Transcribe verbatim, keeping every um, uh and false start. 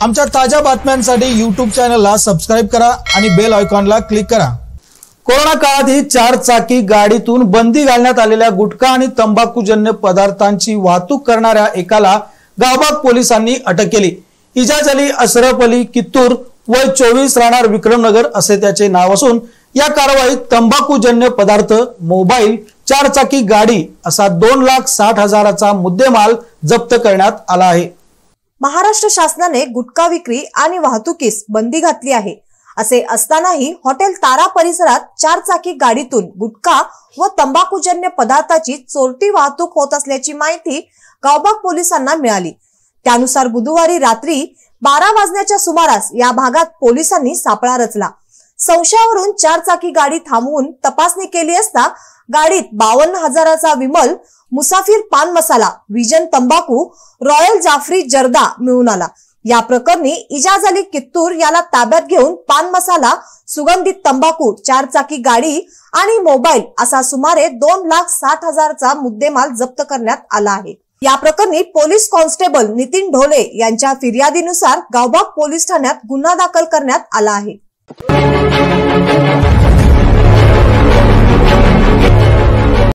आमच्या ताज्या बातम्यांसाठी यूट्यूब चॅनलला सबस्क्राईब करा आणि बेल आयकॉनला क्लिक करा। कोरोना काळात ही चार चाकी गाडीतून बंदी घालण्यात आलेल्या गुटखा आणि तंबाखूजन्य पदार्थांची वाहतूक करणाऱ्या एकाला गावबाग पोलिसांनी अटक केली। इजाज अली अशरफ अली कित्तूर वय चोवीस राहणार विक्रमनगर असे त्याचे नाव असून या कारवाईत तंबाखूजन्य पदार्थ, मोबाईल, चार चाकी गाडी असा दोन लाख साठ हजाराचा मुद्देमाल जप्त करण्यात आला आहे। महाराष्ट्र शासनाने गुटखा विक्री आणि वाहतुकीस बंदी घातली आहे। असे असतानाही हॉटेल तारा परिसरात चार चाकी गाडीतून गुटखा व तंबाखूजन्य पदार्थाची चोरटी वाहतूक होत असल्याची माहिती गावबाग पोलिसांना मिळाली। त्यानुसार बुधवारी रात्री बारा वाजण्याच्या सुमारास या भागात पोलिसांनी सापळा रचला। संशयावरून चार चाकी गाडी थांबवून तपासणी केली असता गाडीत बावन्न हजाराचा विमल, मुसाफिर पान मसाला, विजन तंबाखू, रॉयल जाफरी जर्दा मिळून आला। या प्रकरणी इजाज अली कित्तूर याला ताब्यात घेऊन पान मसाला, सुगंधित तंबाखू, चार चाकी गाडी आणि मोबाईल असा सुमारे दोन लाख साठ हजारचा मुद्देमाल जप्त करण्यात आला आहे। या प्रकरणी पोलीस कॉन्स्टेबल नितीन ढोले यांच्या फिर्यादीनुसार गावबाग पोलीस ठाण्यात गुन्हा दाखल करण्यात आला आहे।